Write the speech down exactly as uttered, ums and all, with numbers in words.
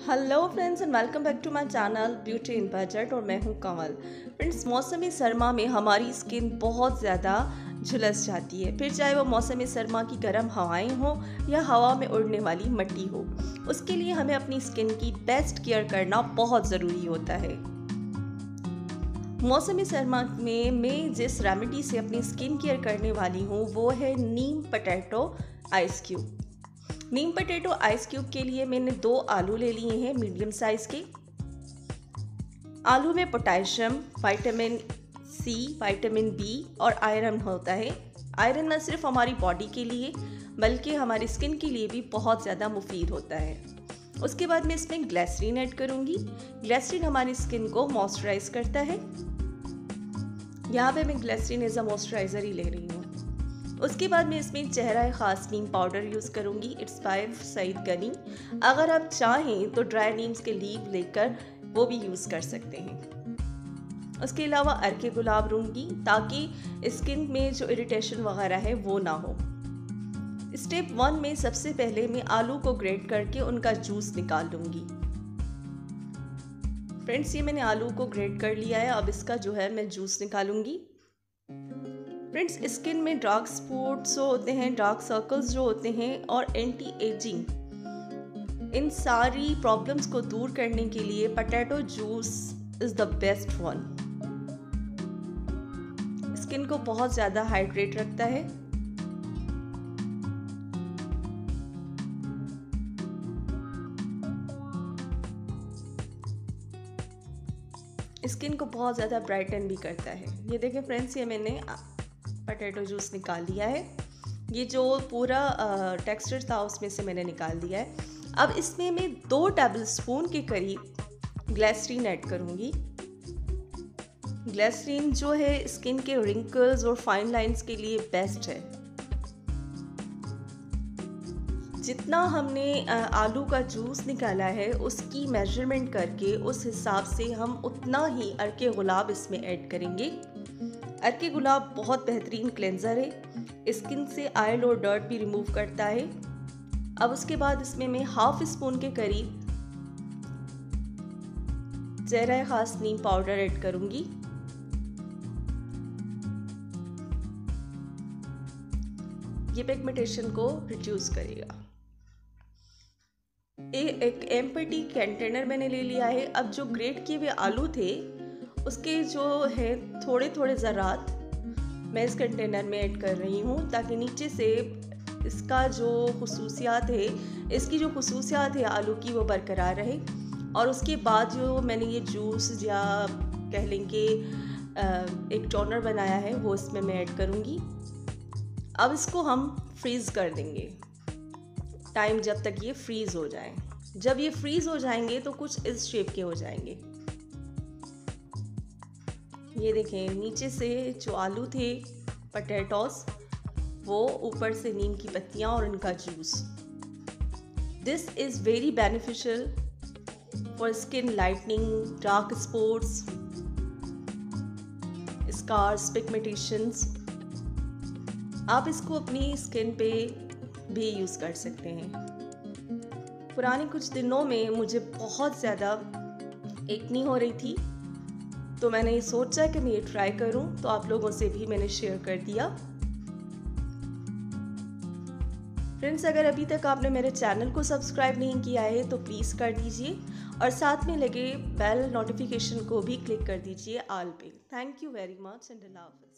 Hello friends and welcome back to my channel beauty in budget और मैं हूं कमल। Friends, मौसमी सरमा में हमारी स्किन बहुत ज़्यादा झुलस जाती है, फिर चाहे वो मौसमी सरमा की गर्म हवाएं हो या हवा में उड़ने वाली मिट्टी हो। उसके लिए हमें अपनी स्किन की बेस्ट केयर करना बहुत ज़रूरी होता है। मौसमी सरमा में मैं जिस रेमेडी से अपनी स्किन केयर करने वाली हूँ वो है neem potato ice cube. Neem potato ice cube के लिए मैंने दो आलू ले लिए हैं मीडियम साइज़ के। आलू में potassium, vitamin C, vitamin B और आयरन होता है। आयरन न सिर्फ हमारी बॉडी के लिए बल्कि हमारी स्किन के लिए भी बहुत ज़्यादा मुफीद होता है। उसके बाद मैं इसमें ग्लिसरीन ऐड करूँगी। ग्लिसरीन हमारी स्किन को मॉइस्चराइज करता है। यहाँ पे मैं ग्लिसरीन एज अ मॉइस्चराइज़र ही ले रही हूँ। उसके बाद मैं इसमें चेहरा खास नीम पाउडर यूज़ करूँगी। It's by Saeed Ghani. अगर आप चाहें तो ड्राई नीम्स के लीव लेकर वो भी यूज़ कर सकते हैं। उसके अलावा अर्के गुलाब लूँगी ताकि स्किन में जो इरिटेशन वगैरह है वो ना हो। स्टेप वन में सबसे पहले मैं आलू को ग्रेट करके उनका जूस निकाल लूँगी। फ्रेंड्स, ये मैंने आलू को ग्रेट कर लिया है। अब इसका जो है मैं जूस निकालूंगी। फ्रेंड्स, स्किन में डार्क स्पॉट्स जो होते हैं, डार्क सर्कल्स जो होते हैं और एंटी एजिंग, इन सारी प्रॉब्लम्स को दूर करने के लिए potato juice is the best one. Skin को बहुत ज़्यादा हाइड्रेट रखता है। स्किन को बहुत ज़्यादा ब्राइटन भी करता है। ये देखें फ्रेंड्स, ये मैंने पोटैटो जूस निकाल लिया है। ये जो पूरा टेक्सचर था उसमें से मैंने निकाल दिया है। अब इसमें मैं दो टेबल स्पून के करीब ग्लिसरीन ऐड करूँगी। ग्लिसरीन जो है स्किन के रिंकल्स और फाइन लाइंस के लिए बेस्ट है। जितना हमने आलू का जूस निकाला है उसकी मेजरमेंट करके उस हिसाब से हम उतना ही अर्के गुलाब इसमें ऐड करेंगे। अर्के गुलाब बहुत बेहतरीन क्लेंजर है, स्किन से ऑयल और डर्ट भी रिमूव करता है। अब उसके बाद इसमें मैं हाफ स्पून के करीब चेहरा खास नीम पाउडर ऐड करूंगी। ये पिगमेंटेशन को रिड्यूस करेगा। एक एम्पटी कंटेनर मैंने ले लिया है। अब जो ग्रेट किए हुए आलू थे उसके जो है थोड़े थोड़े ज़रात मैं इस कंटेनर में ऐड कर रही हूँ ताकि नीचे से इसका जो खुसूसियात है इसकी जो खुसूसियात है आलू की वो बरकरार रहे। और उसके बाद जो मैंने ये जूस या कह लेंगे एक टोनर बनाया है वो इसमें मैं ऐड करूँगी। अब इसको हम फ्रीज़ कर देंगे टाइम जब तक ये फ्रीज़ हो जाए। जब ये फ्रीज़ हो जाएंगे तो कुछ इस शेप के हो जाएंगे। ये देखें, नीचे से जो आलू थे पोटैटोस वो, ऊपर से नीम की पत्तियाँ और उनका juice. This is very beneficial for skin lightening, dark spots, scars, pigmentations. आप इसको अपनी स्किन पे भी यूज़ कर सकते हैं। पुराने कुछ दिनों में मुझे बहुत ज़्यादा एक्नी हो रही थी तो मैंने ये सोचा कि मैं ये ट्राई करूं, तो आप लोगों से भी मैंने शेयर कर दिया। फ्रेंड्स, अगर अभी तक आपने मेरे चैनल को सब्सक्राइब नहीं किया है तो प्लीज़ कर दीजिए और साथ में लगे बेल नोटिफिकेशन को भी क्लिक कर दीजिए ऑल पे। Thank you very much and Allah हाफ़िज़।